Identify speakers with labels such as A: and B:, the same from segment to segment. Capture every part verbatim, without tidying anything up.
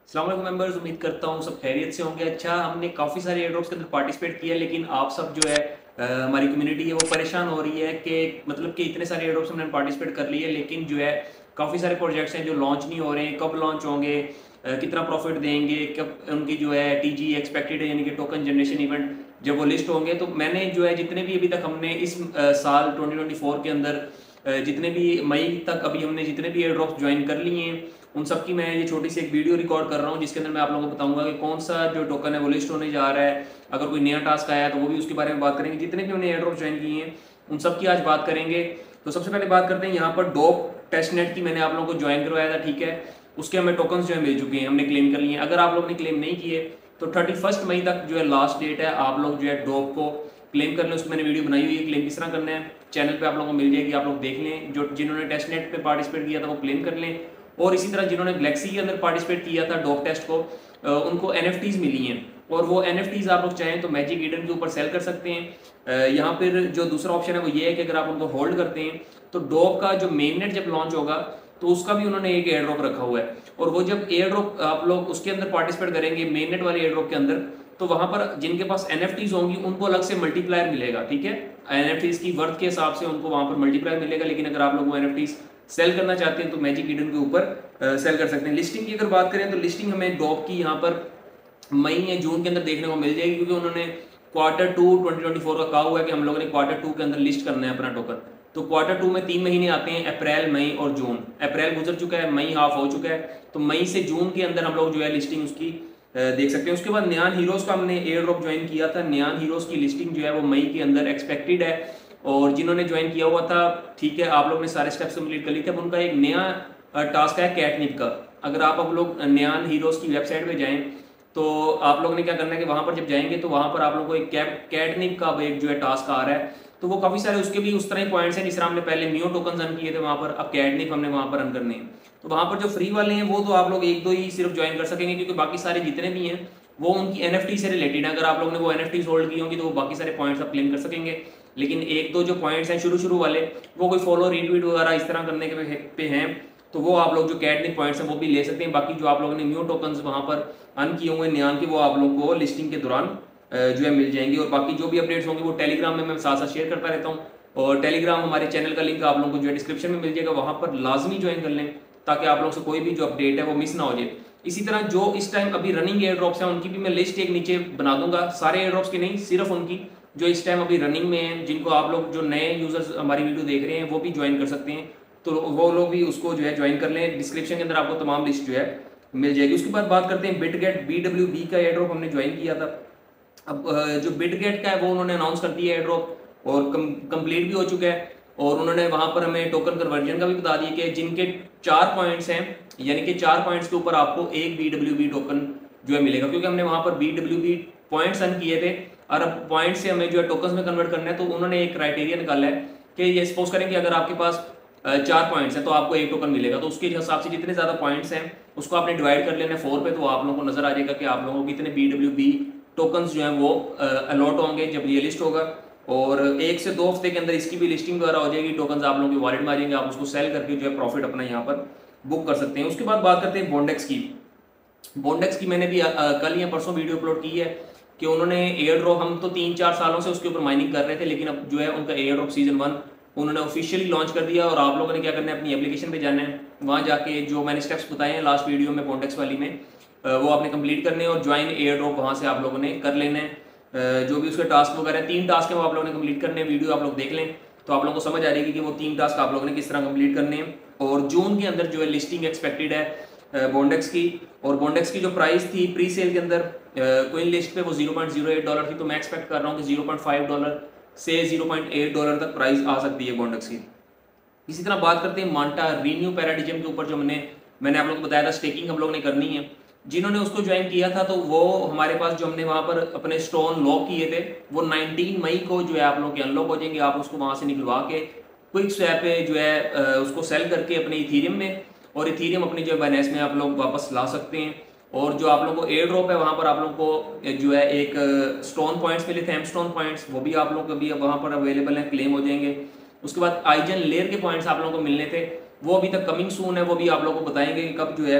A: अस्सलाम वालेकुम मेंबर्स, उम्मीद करता हूँ सब खैरियत से होंगे। अच्छा, हमने काफ़ी सारे एयर ड्रॉप्स के अंदर पार्टिसिपेट किया, लेकिन आप सब जो है अ, हमारी कम्युनिटी है वो परेशान हो रही है कि मतलब कि इतने सारे एयर ड्रॉप्स हमने पार्टिसिपेट कर लिए, लेकिन जो है काफ़ी सारे प्रोजेक्ट्स हैं जो लॉन्च नहीं हो रहे हैं। कब लॉन्च होंगे, अ, कितना प्रॉफिट देंगे, कब उनकी जो है टीजी एक्सपेक्टेड है यानी कि टोकन जनरेशन इवेंट जब वो लिस्ट होंगे। तो मैंने जो है जितने भी अभी तक हमने इस अ, साल ट्वेंटी ट्वेंटी फोर के अंदर अ, जितने भी मई तक अभी हमने जितने भी एयर ड्रॉप्स ज्वाइन कर लिए हैं, उन सब की मैं ये छोटी सी एक वीडियो रिकॉर्ड कर रहा हूँ, जिसके अंदर मैं आप लोगों को बताऊंगा कि कौन सा जो टोकन है वो लिस्ट होने जा रहा है। अगर कोई नया टास्क आया है तो वो भी उसके बारे में बात करेंगे। जितने भी हमने एयर ड्रॉप ज्वाइन किए हैं उन सब की आज बात करेंगे। तो सबसे पहले बात करते हैं यहाँ पर डॉप टेस्ट नेट की। मैंने आप लोगों को ज्वाइन करवाया था, ठीक है। उसके हमें टोकन जो है मिल चुके हैं, हमने क्लेम कर लिए हैं। अगर आप लोग ने क्लेम नहीं किए तो थर्टी फर्स्ट मई तक जो है लास्ट डेट है, आप लोग जो है डॉप को क्लेम कर लें। उसकी मैंने वीडियो बनाई हुई है, क्लेम किस तरह करना है चैनल पे आप लोगों को मिल जाएगी, आप लोग देख लें। जो जिन्होंने टेस्ट नेट पे पार्टिसिपेट किया था वो क्लेम कर लें, और इसी तरह जिन्होंने गैलेक्सी के अंदर पार्टिसिपेट किया था डॉप टेस्ट को, उनको एनएफटीज मिली हैं, और वो एनएफटीज आप लोग चाहें तो मैजिक ईडन के ऊपर सेल कर सकते हैं। यहाँ पर जो दूसरा ऑप्शन है वो ये है कि अगर आप उनको होल्ड करते हैं तो डॉप का जो मेन नेट जब लॉन्च होगा तो उसका भी उन्होंने एक एयर ड्रॉप रखा हुआ है, और वो जब एयर ड्रॉप आप लोग उसके अंदर पार्टिसिपेट करेंगे मेन नेट वाले एयर ड्रॉप के अंदर, तो वहां पर जिनके पास एनएफटीज होंगी उनको अलग से मल्टीप्लायर मिलेगा, ठीक है। एनएफटीज की वर्थ के हिसाब से उनको वहां पर मल्टीप्लायर मिलेगा। लेकिन अगर आप लोग वो एनएफटीज सेल करना चाहते हैं तो मैजिक ईडन के ऊपर सेल कर सकते हैं। लिस्टिंग की अगर बात करें तो लिस्टिंग हमें डॉप की यहाँ पर मई या जून के अंदर देखने को मिल जाएगी, क्योंकि उन्होंने quarter two twenty twenty four का कहा हुआ है कि हम लोगों ने क्वार्टर टू के अंदर लिस्ट करना है अपना टोकन। तो क्वार्टर टू में तीन महीने आते हैं, अप्रैल, मई और जून। अप्रैल गुजर चुका है, मई हाफ हो चुका है, तो मई से जून के अंदर हम लोग जो है लिस्टिंग उसकी देख सकते हैं। उसके बाद न्यान हीरोज का हमने एयर ड्रॉप ज्वाइन किया था। न्यान हीरोज की लिस्टिंग जो है वो मई के अंदर एक्सपेक्टेड है, और जिन्होंने ज्वाइन किया हुआ था, ठीक है, आप लोग ने सारे स्टेप्स कंप्लीट कर लिए थे। अब उनका एक नया टास्क है कैटनिप का। अगर आप अब लोग न्यान हीरोज की वेबसाइट पे जाएं तो आप लोगों ने क्या करना है कि वहां पर जब जाएंगे तो वहां पर आप लोगों को एक कैटनिप का एक जो है टास्क आ रहा है। तो वो काफी सारे उसके भी उस तरह के पॉइंट्स हैं जिस तरह हमने पहले न्यू टोकन रन किए थे वहां पर, अब कैटनिप हमने वहां पर रन करने हैं। तो वहां पर जो फ्री वाले हैं वो तो आप लोग एक दो ही सिर्फ ज्वाइन कर सकेंगे, क्योंकि बाकी सारे जितने भी हैं वो उनकी एनएफटी से रिलेटेड है। अगर आप लोगों ने वो एनएफटी होल्ड की होंगी तो वो बाकी सारे पॉइंट्स आप क्लेम कर सकेंगे। लेकिन एक दो जो पॉइंट्स हैं शुरू शुरू वाले, वो कोई फॉलो रीट्वीट वगैरह इस तरह करने के पे हैं, तो वो आप लोग जो कैटनिप पॉइंट्स हैं वो भी ले सकते हैं। बाकी जो आप लोगों ने न्यू टोकन वहां पर अन किए हुए न्यान के, वो आप लोग को लिस्टिंग के दौरान जो है मिल जाएंगे। और बाकी जो भी अपडेट्स होंगे वो टेलीग्राम में मैं साथ साथ शेयर करता रहता हूँ, और टेलीग्राम हमारे चैनल का लिंक आप लोगों को जो है डिस्क्रिप्शन में मिल जाएगा, वहां पर लाजमी ज्वाइन कर लें ताकि आप लोग से कोई भी जो अपडेट है वो मिस ना हो जाए। इसी तरह जो इस टाइम अभी रनिंग एयर ड्रॉप्स हैं उनकी भी मैं लिस्ट एक नीचे बना दूंगा, सारे एयर ड्रॉप्स की नहीं, सिर्फ उनकी जो इस टाइम अभी रनिंग में हैं, जिनको आप लोग जो नए यूजर्स हमारी वीडियो देख रहे हैं वो भी ज्वाइन कर सकते हैं। तो वो लोग भी उसको जो है ज्वाइन कर लें। डिस्क्रिप्शन के अंदर आपको तमाम लिस्ट जो है मिल जाएगी। उसके बाद बात करते हैं बिटगेट बी डब्ल्यू बी का एयर ड्रॉप हमने ज्वाइन किया था। अब जो बिटगेट का है वो उन्होंने अनाउंस कर दिया एयर ड्रॉप, और कंप्लीट भी हो चुका है। और उन्होंने वहां पर हमें टोकन कन्वर्जन का भी बता दिया कि जिनके चार पॉइंट्स हैं, यानी कि चार पॉइंट्स के ऊपर आपको एक बी डब्ल्यू बी टोकन जो है मिलेगा, क्योंकि हमने वहां पर B W B points earn किए थे, और अब पॉइंट से हमें जो है टोकन में कन्वर्ट करना है। तो उन्होंने एक क्राइटेरिया निकाला है कि ये सपोज करें कि अगर आपके पास चार पॉइंट्स हैं तो आपको एक टोकन मिलेगा। तो उसके हिसाब से जितने ज्यादा पॉइंट्स हैं उसको आपने डिवाइड कर लेना है फोर पे, तो आप लोगों को नजर आ जाएगा कि आप लोगों को कितने बी डब्ल्यू बी टोकन जो है वो अलॉट होंगे जब ये लिस्ट होगा। और एक से दो हफ्ते के अंदर इसकी भी लिस्टिंग वगैरह हो जाएगी, टोकन आप लोगों के वॉलेट में आ जाएंगे, आप उसको सेल करके जो है प्रॉफिट अपना यहाँ पर बुक कर सकते हैं। उसके बाद बात करते हैं बॉन्डेक्स की। बॉन्डेक्स की मैंने भी कल या परसों वीडियो अपलोड की है कि उन्होंने एयर ड्रॉप, हम तो तीन चार सालों से उसके ऊपर माइनिंग कर रहे थे, लेकिन अब जो है उनका एयर ड्रॉप सीजन वन उन्होंने ऑफिशियली लॉन्च कर दिया। और आप लोगों ने क्या करना है, अपनी एप्लीकेशन पे जाना है, वहां जाके जो मैंने स्टेप्स बताए हैं लास्ट वीडियो में बॉन्डेक्स वाली में, वो आपने कंप्लीट करने हैं और ज्वाइन एयर ड्रॉप वहां से आप लोगों ने कर लेना है। जो भी उसके टास्क वगैरह तीन टास्क है वो आप लोगों ने कंप्लीट करने हैं। वीडियो आप लोग देख लें तो आप लोगों को समझ आ जाएगी कि वो तीन टास्क आप लोगों ने किस तरह कंप्लीट करने हैं। और जून के अंदर जो है लिस्टिंग एक्सपेक्टेड है बॉन्डेक्स की। और बॉन्डेक्स की जो प्राइस थी प्री सेल के अंदर कोइन लिस्ट पे वो zero point zero eight dollar थी, तो मैं एक्सपेक्ट कर रहा हूँ कि जीरो पॉइंट फाइव डॉलर से जीरो पॉइंट एट डॉलर तक प्राइस आ सकती है बॉन्डेक्स की। इसी तरह बात करते हैं मांटा रीन्यू पैराडिजम के ऊपर, जो मैंने मैंने आप लोगों को बताया था स्टेकिंग हम लोग ने करनी है। जिन्होंने उसको ज्वाइन किया था तो वो हमारे पास जो हमने वहां पर अपने स्टोन लॉक किए थे वो नाइनटीन मई को जो है आप लोग के अनलॉक हो जाएंगे। आप उसको वहां से निकलवा के क्विक स्वैप पे जो है उसको सेल करके अपने इथीरियम में, और इथीरियम अपनी जो बाइनेंस में आप लोग वापस ला सकते हैं। और जो आप लोगों को एयर ड्रॉप है वहां पर आप लोग को जो है एक स्टोन पॉइंट्स मिले थे, एम स्टोन पॉइंट्स, वो भी आप लोग को अभी वहां पर अवेलेबल है, क्लेम हो जाएंगे। उसके बाद आइजन लेयर के पॉइंट्स आप लोगों को मिलने थे, वो अभी तक कमिंग सून है, वो भी आप लोगों को बताएंगे कि कब जो है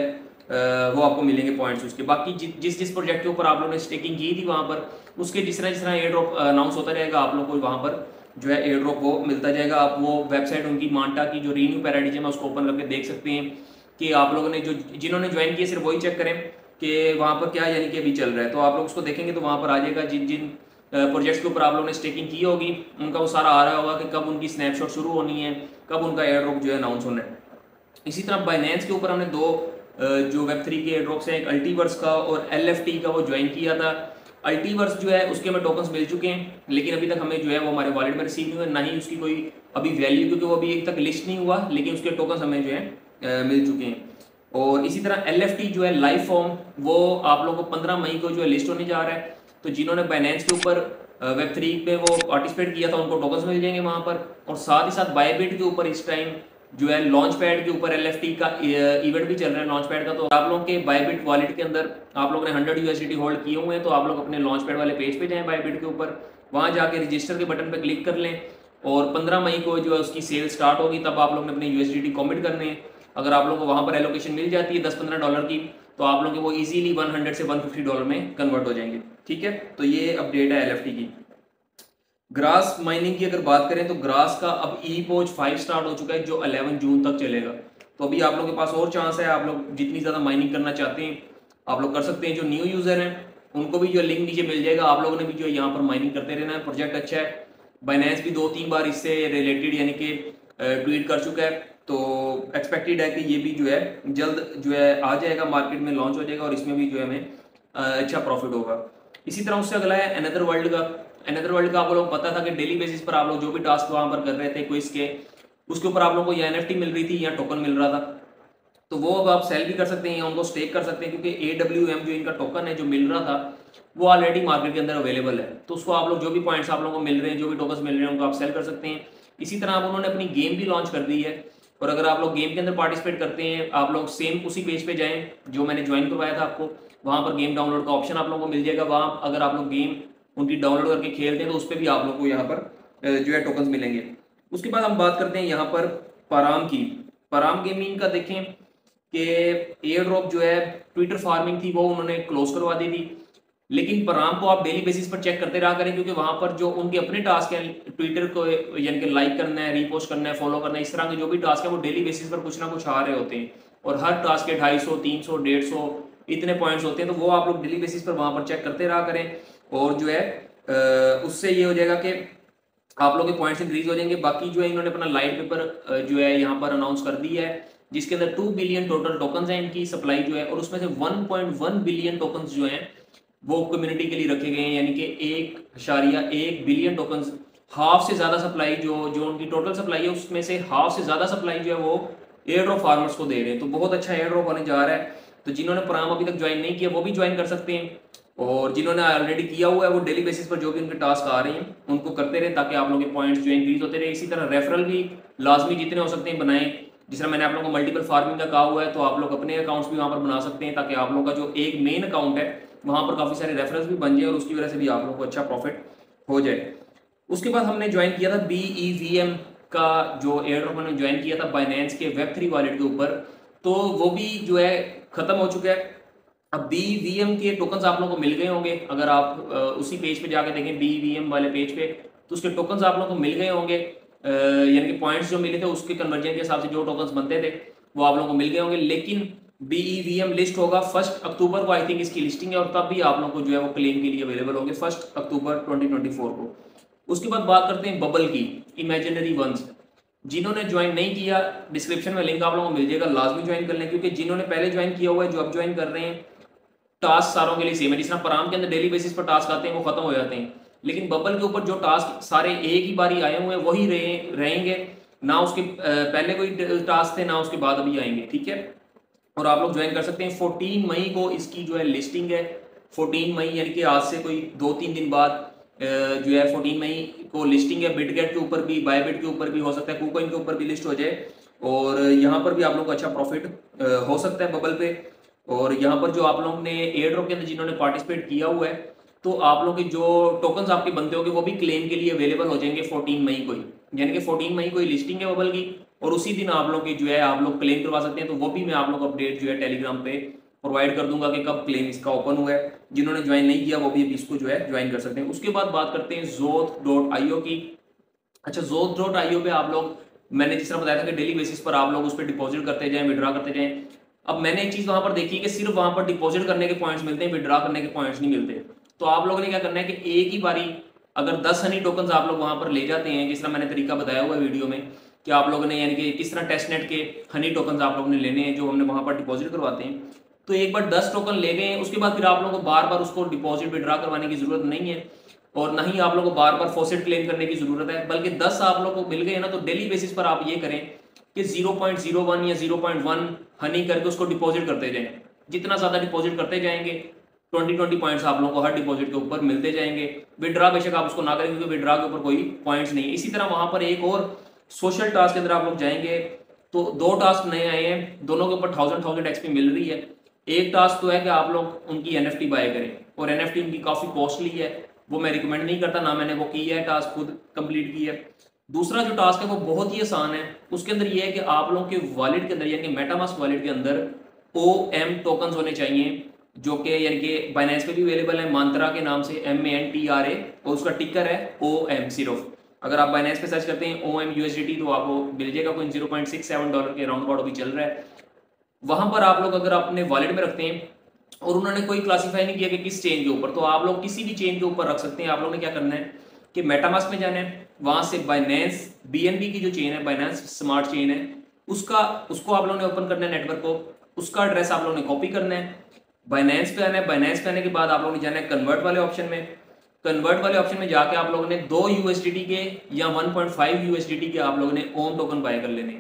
A: वो आपको मिलेंगे पॉइंट्स उसके। बाकी जिस जिस प्रोजेक्ट के ऊपर आप लोगों ने स्टेकिंग की थी वहाँ पर उसके जिस तरह जिस तरह एयर ड्रॉप अनाउंस होता रहेगा आप लोग को वहाँ पर जो है एयर ड्रॉप वो मिलता जाएगा। आप वो वेबसाइट उनकी मांटा की जो रीन्यू पैराडिजम है उसको ओपन करके देख सकते हैं कि आप लोगों ने जो जिन्होंने ज्वाइन किया सिर्फ वही चेक करें कि वहाँ पर क्या यानी कि अभी चल रहा है। तो आप लोग उसको देखेंगे तो वहाँ पर आ जाएगा जिन जिन प्रोजेक्ट्स के ऊपर आप लोगों ने स्टेकिंग की होगी उनका वो सारा आ रहा होगा कि कब उनकी स्नैपशॉट शुरू होनी है, कब उनका एयर ड्रॉप जो है अनाउंस होना है। इसी तरह बाइनेंस के ऊपर हमने दो जो वेब थ्री के एयर ड्रॉप्स हैं, एक अल्टीवर्स का और एल एफ टी का वो ज्वाइन किया था। अल्टीवर्स जो है उसके हमें टोकन्स मिल चुके हैं लेकिन अभी तक हमें जो है वो हमारे वॉलेट में रिसीव नहीं हुआ, ना ही उसकी कोई अभी वैल्यू, क्योंकि वो अभी एक तक लिस्ट नहीं हुआ, लेकिन उसके टोकन्स हमें जो है मिल चुके हैं। और इसी तरह एल एफ टी जो है लाइव फॉर्म वो आप लोगों को पंद्रह मई को जो है लिस्ट होने जा रहा है। तो जिन्होंने बाइनेंस के ऊपर वेब थ्री पे वो पार्टिसिपेट किया था उनको टोकन्स मिल जाएंगे वहाँ पर। और साथ ही साथ बायबिट के ऊपर इस टाइम जो है लॉन्च पैड के ऊपर एल एफ टी का इवेंट भी चल रहा है लॉन्च पैड का। तो आप लोगों के बायबिट वॉलेट के अंदर आप लोगों ने हंड्रेड यूएसडी होल्ड किए हुए हैं तो आप लोग अपने लॉन्च पैड वाले पेज पे जाएं बायबिट के ऊपर, वहाँ जाके रजिस्टर के बटन पे क्लिक कर लें और पंद्रह मई को जो है उसकी सेल स्टार्ट होगी तब आप लोग ने अपने यूएसडी कॉमिट करने हैं। अगर आप लोगों को वहाँ पर एलोकेशन मिल जाती है दस पंद्रह डॉलर की तो आप लोग के वो इजीली हंड्रेड से वन फिफ्टी डॉलर में कन्वर्ट हो जाएंगे। ठीक है, तो ये अपडेट है एल एफ टी की। ग्रास माइनिंग की अगर बात करें तो ग्रास का अब ई पोच फाइव स्टार्ट हो चुका है जो इलेवन जून तक चलेगा। तो अभी आप लोगों के पास और चांस है, आप लोग जितनी ज़्यादा माइनिंग करना चाहते हैं आप लोग कर सकते हैं। जो न्यू यूज़र हैं उनको भी जो लिंक नीचे मिल जाएगा, आप लोगों ने भी जो यहाँ पर माइनिंग करते रहना है। प्रोजेक्ट अच्छा है, बाइनेंस भी दो तीन बार इससे रिलेटेड यानी कि ट्वीट कर चुका है, तो एक्सपेक्टेड है कि ये भी जो है जल्द जो है आ जाएगा मार्केट में, लॉन्च हो जाएगा और इसमें भी जो है हमें अच्छा प्रॉफिट होगा। इसी तरह उससे अगला है अनदर वर्ल्ड का। अनदर वर्ल्ड का आप लोग पता था कि डेली बेसिस पर आप लोग जो भी टास्क वहाँ पर कर रहे थे क्विज के, उसके ऊपर आप लोगों को या एनएफटी मिल रही थी या टोकन मिल रहा था। तो वो अब आप सेल भी कर सकते हैं या उनको स्टेक कर सकते हैं, क्योंकि ए डब्ल्यू एम जो इनका टोकन है जो मिल रहा था वो ऑलरेडी मार्केट के अंदर अवेलेबल है। तो उसको आप लोग जो भी पॉइंट्स आप लोगों को मिल रहे हैं, जो भी टोकन्स मिल रहे हैं उनको आप सेल कर सकते हैं। इसी तरह आप उन्होंने अपनी गेम भी लॉन्च कर दी है और अगर आप लोग गेम के अंदर पार्टिसिपेट करते हैं आप लोग सेम उसी पेज पे जाएं जो मैंने ज्वाइन करवाया था आपको, वहाँ पर गेम डाउनलोड का ऑप्शन आप लोगों को मिल जाएगा। वहाँ अगर आप लोग गेम उनकी डाउनलोड करके खेलते हैं तो उस पर भी आप लोग को यहाँ पर जो है टोकन्स मिलेंगे। उसके बाद हम बात करते हैं यहाँ पर पाराम की। पाराम गेमिंग का देखें कि एयर ड्रॉप जो है ट्विटर फार्मिंग थी वो उन्होंने क्लोज करवा दी थी, लेकिन पाराम को आप डेली बेसिस पर चेक करते रहा करें, क्योंकि वहाँ पर जो उनके अपने टास्क हैं ट्विटर को यानी कि लाइक करना है, रीपोस्ट करना है, फॉलो करना है, इस तरह के जो भी टास्क है वो डेली बेसिस पर कुछ ना कुछ आ रहे होते हैं और हर टास्क के ढाई सौ तीन सौ डेढ़ सौ इतने पॉइंट्स होते हैं। तो वो आप लोग डेली बेसिस पर वहाँ पर चेक करते रहा करें और जो है उससे ये हो जाएगा कि आप लोग के पॉइंट्स इंक्रीज हो जाएंगे। बाकी जो है इन्होंने अपना लाइट पेपर जो है यहाँ पर अनाउंस कर दी है जिसके अंदर टू बिलियन टोटल टोकन्स हैं इनकी सप्लाई जो है, और उसमें से one point one billion tokens जो हैं वो कम्युनिटी के लिए रखे गए हैं, यानी कि एक अशारिया एक बिलियन टोकन्स, हाफ से ज्यादा सप्लाई जो जो उनकी टोटल सप्लाई है उसमें से हाफ से ज्यादा सप्लाई जो है वो एयर ड्रॉप फार्मर्स को दे रहे हैं। तो बहुत अच्छा एयर ड्रॉप होने जा रहा है। तो जिन्होंने प्राम अभी तक ज्वाइन नहीं किया वो भी ज्वाइन कर सकते हैं और जिन्होंने ऑलरेडी किया हुआ है वो डेली बेसिस पर जो भी उनके टास्क आ रहे हैं उनको करते रहे ताकि आप लोगों के पॉइंट्स जो इंक्रीज होते रहे। इसी तरह रेफरल भी लाजमी जितने हो सकते हैं बनाएं। जिस तरह मैंने आप लोगों को मल्टीपल फार्मिंग का कहा हुआ है तो आप लोग अपने अकाउंट्स भी वहाँ पर बना सकते हैं ताकि आप लोग का जो एक मेन अकाउंट है वहाँ पर काफ़ी सारे रेफरेंस भी बन जाए और उसकी वजह से भी आप लोग को अच्छा प्रॉफिट हो जाए। उसके बाद हमने ज्वाइन किया था बी ई वी एम का जो एयर ड्रॉप हमने ज्वाइन किया था बाइनेंस के वेब थ्री वॉलेट के ऊपर, तो वो भी जो है खत्म हो चुका है। अब बी वी एम के टोकन्स आप लोगों को मिल गए होंगे, अगर आप उसी पेज पे जाके देखें बी वी एम वाले पेज पे तो उसके टोकन्स आप लोगों को मिल गए होंगे, यानी कि पॉइंट्स जो मिले थे उसके कन्वर्जन के हिसाब से जो टोकन्स बनते थे वो आप लोगों को मिल गए होंगे। लेकिन B E V M list होगा फर्स्ट अक्टूबर को, आई थिंक इसकी लिस्टिंग है और तब भी आप लोगों को जो है वो क्लेम के लिए अवेलेबल होंगे first October twenty twenty four को। उसके बाद बात करते हैं बबल की, इमेजिनरी वंस। जिन्होंने ज्वाइन नहीं किया डिस्क्रिप्शन में लिंक आप लोगों को मिल जाएगा, लाजमी ज्वाइन कर लें, क्योंकि जिन्होंने पहले ज्वाइन किया हुआ है जो अब ज्वाइन कर रहे हैं टास्क सारों के लिए सेम है। जिस तरह पराम के अंदर डेली बेसिस पर टास्क आते हैं वो खत्म हो जाते हैं, लेकिन बबल के ऊपर जो टास्क सारे एक ही बारी आए हुए हैं वही रहे रहेंगे, ना उसके पहले कोई टास्क थे ना उसके बाद अभी आएंगे। ठीक है, और आप लोग ज्वाइन कर सकते हैं। चौदह मई को इसकी जो है लिस्टिंग है, चौदह मई यानी कि आज से कोई दो तीन दिन बाद जो है चौदह मई को लिस्टिंग है। बिटगेट के ऊपर भी, बायबिट के ऊपर भी हो सकता है, कुकॉइन के ऊपर भी लिस्ट हो जाए और यहाँ पर भी आप लोग को अच्छा प्रॉफिट हो सकता है बबल पे। और यहाँ पर जो आप लोगों ने एयर ड्रॉप के अंदर जिन्होंने पार्टिसिपेट किया हुआ है तो आप लोग के जो टोकन्स आपके बनते होंगे वो भी क्लेम के लिए अवेलेबल हो जाएंगे चौदह मई को ही, यानी कि चौदह मई को ही लिस्टिंग है बबल की और उसी दिन आप लोग की जो है आप लोग क्लेम करवा सकते हैं। तो वो भी मैं आप लोग को अपडेट जो है टेलीग्राम पे प्रोवाइड कर दूंगा कि कब क्लेम इसका ओपन हुआ है। जिन्होंने ज्वाइन नहीं किया वो भी अभी इसको जो है ज्वाइन कर सकते हैं। उसके बाद बात करते हैं जोथ डॉट आई ओ की। अच्छा, जोथ डॉट आई ओ पे आप लोग, मैंने जिस तरह बताया था कि डेली बेसिस पर आप लोग उस पर डिपॉजिट करते जाएं, विड्रा करते जाएं। अब मैंने एक चीज वहां पर देखी कि सिर्फ वहां पर डिपॉजिट करने के पॉइंट्स मिलते हैं, विड्रा करने के पॉइंट्स नहीं मिलते। तो आप लोगों ने क्या करना है कि एक ही बारी अगर दस हनी टोकन आप लोग वहां पर ले जाते हैं, जिस तरह मैंने तरीका बताया हुआ है वीडियो में कि आप लोगों ने यानी कि किस तरह टेस्टनेट के हनी टोकन आप लोगों ने लेने हैं जो हमने वहां पर डिपॉजिट करवाते हैं। तो एक बार दस टोकन ले गए, उसके बाद फिर आप लोगों को बार बार उसको डिपॉजिट विड्रा करवाने की जरूरत नहीं है और ना ही आप लोगों को बार बार फॉसेट क्लेम करने की जरूरत है। बल्कि दस आप लोगों को मिल गए ना, तो डेली बेसिस पर आप ये करें कि ज़ीरो पॉइंट ज़ीरो वन या ज़ीरो पॉइंट वन हनी करके उसको डिपॉजिट करते जाएं। जितना ज्यादा डिपॉजिट करते जाएंगे ट्वेंटी ट्वेंटी पॉइंट्स आप लोगों को हर डिपॉजिट के ऊपर मिलते जाएंगे। विड्रा बेशक आप उसको ना करें क्योंकि विड्रा के ऊपर कोई पॉइंट्स नहीं है। इसी तरह वहां पर एक और सोशल टास्क के अंदर आप लोग जाएंगे तो दो टास्क नए आए हैं, दोनों के ऊपर थाउजेंड थाउजेंड एक्सपी मिल रही है। एक टास्क तो है कि आप लोग उनकी एनएफटी बाय करें और एनएफटी उनकी काफी कॉस्टली है, वो मैं रिकमेंड नहीं करता, ना मैंने वो की है, टास्क खुद कंप्लीट की है। दूसरा जो टास्क है वो बहुत ही आसान है, उसके अंदर ये है कि आप लोगों के वॉलेट के अंदर यानी कि मेटामास्क वॉलेट के अंदर ओ एम टोकन होने चाहिए जो कि यानी कि बाइनेंस पे भी अवेलेबल है मंत्रा के नाम से, M A N T R A, और उसका टिकर है ओ एम सिर्फ। अगर आप बाइनेंस पे सर्च करते हैं O M U S D T तो आपको मिल जाएगा, कोई zero point six seven dollar के राउंड अबाउट अभी चल रहा है। वहां पर आप लोग अगर अपने वॉलेट में रखते हैं और उन्होंने कोई क्लासीफाई नहीं किया कि किस चेन के ऊपर, तो आप लोग किसी भी चेन के ऊपर रख सकते हैं। आप लोगों ने क्या करना है कि मेटामास्क में जाना है, वहां से बाइनेंस बी एन बी की जो चेन है, बाइनेंस स्मार्ट चेन है, उसका उसको आप लोगों ने ओपन करना है नेटवर्क को, उसका एड्रेस आप लोगों ने कॉपी करना है, बाइनेंस पे आना है। बाइनेंस पे आने के बाद आप लोगों ने जाना है कन्वर्ट वाले ऑप्शन में। कन्वर्ट वाले ऑप्शन में जाके आप लोगों ने दो यूएसडीटी के या वन पॉइंट फाइव यूएसडीटी के आप लोगों ने ओम टोकन बाय कर लेने।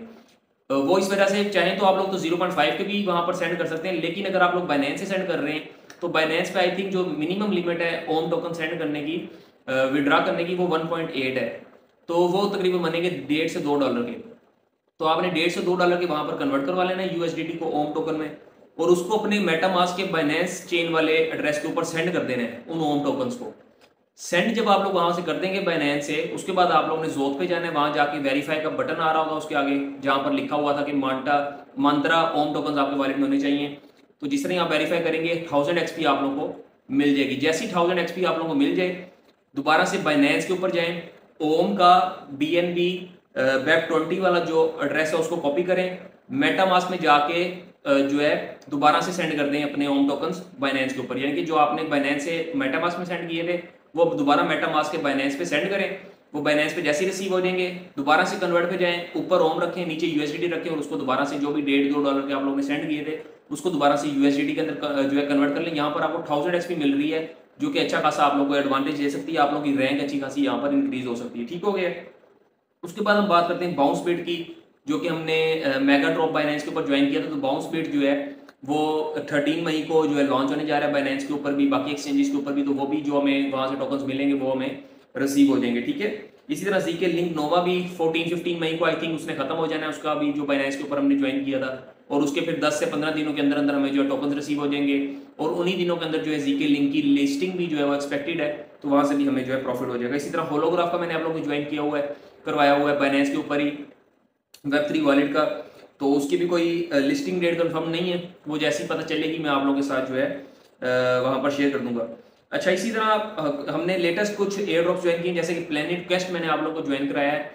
A: वो इस वजह से चाहें तो आप लोग तो ज़ीरो पॉइंट फाइव के भी वहां पर सेंड कर सकते हैं, लेकिन अगर आप लोग बाइनेंस से सेंड कर रहे हैं तो बाइनेंस पे आई थिंक जो मिनिमम लिमिट है ओम टोकन सेंड करने की, विड्रा करने की, वो वन पॉइंट एट है। तो वो तकरीबन बनेंगे डेढ़ से दो डॉलर के। तो आपने डेढ़ से दो डॉलर के वहां पर कन्वर्ट करवा लेना है यूएसडीटी को ओम टोकन में, और उसको अपने मेटामास्क के बाइनेंस चेन वाले एड्रेस के ऊपर सेंड कर देना है उन ओम टोकन्स को। सेंड जब आप लोग वहां से कर देंगे बाइनेंस से, उसके बाद आप लोगों ने जोथ पे जाना है, वहां जाके वेरीफाई का बटन आ रहा होगा उसके आगे जहां पर लिखा हुआ था कि मांटा मंत्रा ओम टोकन आपके वॉलेट में होने चाहिए। तो जिस तरह आप वेरीफाई करेंगे थाउजेंड एक्सपी आप लोगों को मिल जाएगी। जैसी थाउजेंड एक्सपी आप लोगों को मिल जाए, दोबारा से बाइनेंस के ऊपर जाएं, ओम का B N B web twenty वाला जो एड्रेस है उसको कॉपी करें, मेटामास्क में जाके जो है दोबारा से सेंड कर दें अपने ओम टोकन्स बाइनेंस के ऊपर। यानी कि जो आपने बाइनेंस से मेटामास्क में सेंड किए थे वो दोबारा मेटामास्क के बाइनेंस पे सेंड करें। वो बाइनेंस पे जैसे ही रिसीव हो जाएंगे दोबारा से कन्वर्ट पे जाएं, ऊपर ओम रखें, नीचे यूएसडीटी रखें, और उसको दोबारा से जो भी डेढ़ दो डॉलर के आप लोगों ने सेंड किए थे उसको दोबारा से यूएसडीटी के अंदर जो है कन्वर्ट कर लें। यहाँ पर आपको थाउजेंड एक्सपी मिल रही है जो कि अच्छा खासा आप लोग को एडवांटेज दे सकती है, आप लोग की रैंक अच्छी खासी यहाँ पर इंक्रीज हो सकती है। ठीक हो गया। उसके बाद हम बात करते हैं बाउंस बिट की, जो कि हमने मेगा ड्रॉप बाइनेंस के ऊपर ज्वाइन किया था। तो बाउंस बिट जो है वो थर्टीन मई को जो है लॉन्च होने जा रहा है बाइनेंस के ऊपर भी, बाकी एक्सचेंजेस के ऊपर भी। तो वो भी जो हमें वहां से टोकन्स मिलेंगे वो हमें रिसीव हो जाएंगे। ठीक है। इसी तरह जीके लिंक नोवा भी फोर्टीन फिफ्टीन मई को आई थिंक उसने खत्म हो जाना है, उसका भी जो बाइनेंस के ऊपर हमने ज्वाइन किया था, और उसके फिर दस से पंद्रह दिनों के अंदर अंदर हमें जो है टोकन रिसीव हो जाएंगे, और उन्हीं दिनों के अंदर जो है जीके लिंक की लिस्टिंग भी जो है वो एक्सपेक्टेड है, तो वहां से भी हमें जो है प्रॉफिट हो जाएगा। इसी तरह होलोग्राफ का मैंने आप लोगों को ज्वाइन किया हुआ है, करवाया हुआ है बाइनेंस के ऊपर ही वेब थ्री वॉलेट का, तो उसकी भी कोई लिस्टिंग डेट कंफर्म नहीं है, वो जैसी पता चलेगी मैं आप लोगों के साथ जो है वहां पर शेयर कर दूंगा। अच्छा, इसी तरह हमने लेटेस्ट कुछ एयर ड्रॉप ज्वाइन किए, जैसे कि प्लेनेट क्वेस्ट मैंने आप लोगों को ज्वाइन कराया है,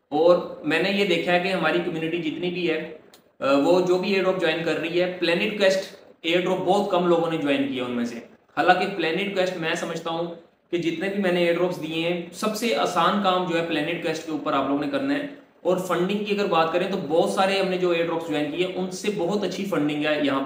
A: और मैंने ये देखा है कि हमारी कम्युनिटी जितनी भी है वो जो भी एयर ड्रॉप ज्वाइन कर रही है, प्लेनेट क्वेस्ट एयर ड्रॉप बहुत कम लोगों ने ज्वाइन किया उनमें से। हालांकि प्लेनेट क्वेस्ट मैं समझता हूँ कि जितने भी मैंने एयर ड्रॉप्स दिए हैं सबसे आसान काम जो है प्लेनेट क्वेस्ट के ऊपर आप लोगों ने करना है। और फंडिंग की अगर बात करें तो बहुत सारे हमने जो एयर ड्रॉप्स ज्वाइन किए उनसे बहुत अच्छी फंडिंग है यहाँ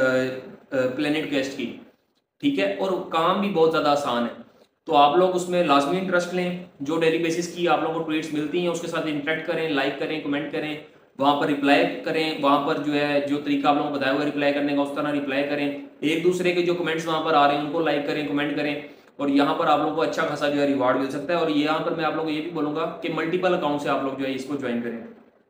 A: पर प्लेनेट क्वेस्ट की। ठीक है। और काम भी बहुत ज़्यादा आसान है, तो आप लोग उसमें लाजमी इंटरेस्ट लें। जो डेली बेसिस की आप लोगों को ट्वीट्स मिलती हैं उसके साथ इंटरेक्ट करें, लाइक करें, कमेंट करें, वहाँ पर रिप्लाई करें, वहाँ पर जो है जो तरीका आप लोगों को बताया हुआ है रिप्लाई करने का उस तरह रिप्लाई करें। एक दूसरे के जो कमेंट्स वहाँ पर आ रहे हैं उनको लाइक करें, कमेंट करें, और यहाँ पर आप लोगों को अच्छा खासा जो है रिवार्ड मिल सकता है। और यहाँ पर मैं आप लोगों को ये भी बोलूँगा कि मल्टीपल अकाउंट से आप लोग जो है इसको ज्वाइन करें।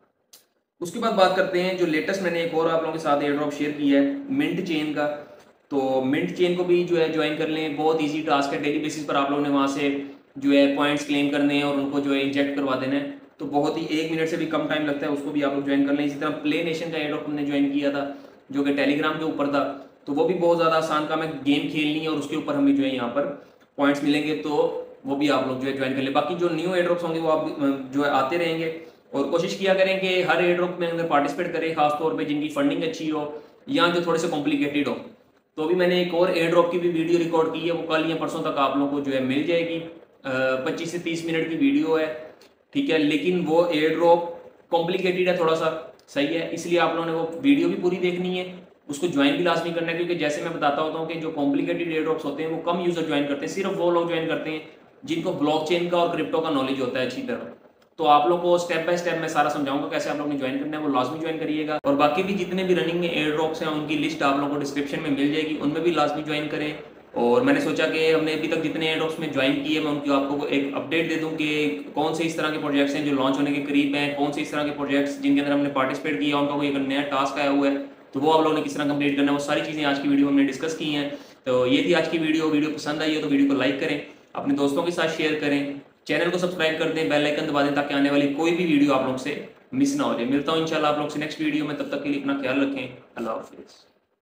A: उसके बाद बात करते हैं जो लेटेस्ट मैंने एक और आप लोगों के साथ एयर ड्रॉप शेयर किया है मिंट चेन का। तो मिंट चेन को भी जो है ज्वाइन कर लें, बहुत ईजी टास्क है, डेली बेसिस पर आप लोगों ने वहाँ से जो है पॉइंट्स क्लेम करने हैं और उनको जो है इंजेक्ट करवा देना है, तो बहुत ही एक मिनट से भी कम टाइम लगता है, उसको भी आप लोग ज्वाइन कर लें। इसी तरह प्ले नेशन का एयर ड्रॉप हमने ज्वाइन किया था जो कि टेलीग्राम के ऊपर था, तो वो भी बहुत ज़्यादा आसान काम है, गेम खेलनी है और उसके ऊपर हमें जो है यहाँ पर पॉइंट्स मिलेंगे, तो वो भी आप लोग जो है ज्वाइन कर ले। बाकी जो न्यू एयर ड्रॉप्स होंगे वो आप जो है आते रहेंगे, और कोशिश किया करें कि हर एयर ड्रॉप में अंदर पार्टिसिपेट करें, खासतौर पर जिनकी फंडिंग अच्छी हो या जो थोड़े से कॉम्प्लिकेटेड हो। तो अभी मैंने एक और एयर ड्रॉप की भी वीडियो रिकॉर्ड की है, वो कल या परसों तक आप लोगों को जो है मिल जाएगी। पच्चीस से तीस मिनट की वीडियो है, ठीक है, लेकिन वो एयर ड्रॉप कॉम्प्लिकेटेड है थोड़ा सा, सही है, इसलिए आप लोगों ने वो वीडियो भी पूरी देखनी है, उसको ज्वाइन भी लाजमी करना है, क्योंकि जैसे मैं बताता होता हूँ कि जो कॉम्प्लिकेटेड एयर ड्रॉप्स होते हैं वो कम यूजर ज्वाइन करते हैं, सिर्फ वो लोग ज्वाइन करते हैं जिनको ब्लॉकचेन का और क्रिप्टो का नॉलेज होता है अच्छी तरह। तो आप लोग को स्टेप बाय स्टेप मैं सारा समझाऊंगा कैसे आप लोग ने ज्वाइन करना है, वो लाजमी ज्वाइन करिएगा। और बाकी भी जितने भी रनिंग में एयर ड्रॉप्स हैं उनकी लिस्ट आप लोगों को डिस्क्रिप्शन में मिल जाएगी, उनमें भी लाजमी ज्वाइन करें। और मैंने सोचा कि हमने अभी तक जितने एयर ड्रॉप्स में ज्वाइन किए मैं उनकी आपको एक अपडेट दे दूं कि कौन से इस तरह के प्रोजेक्ट्स हैं जो लॉन्च होने के करीब हैं, कौन से इस तरह के प्रोजेक्ट्स जिनके अंदर हमने पार्टिसिपेट किया उनका कोई एक नया टास्क आया हुआ है तो वो आप लोगों ने किस तरह कंप्लीट करना है, वो सारी चीज़ें आज की वीडियो में हमने डिस्कस की हैं। तो ये थी आज की वीडियो। वीडियो पसंद आई है तो वीडियो को लाइक करें, अपने दोस्तों के साथ शेयर करें, चैनल को सब्सक्राइब कर दें, बेल आइकन दबा दें ताकि आने वाली कोई भी वीडियो आप लोग से मिस ना हो जाए। मिलता हूँ इंशाल्लाह आप लोग से नेक्स्ट वीडियो में, तब तक के लिए अपना ख्याल रखें। अल्लाह हाफिज़।